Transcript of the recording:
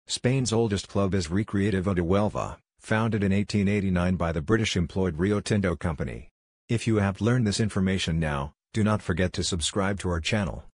Spain's oldest club is Recreativo de Huelva, founded in 1889 by the British-employed Rio Tinto Company. If you have learned this information now, do not forget to subscribe to our channel.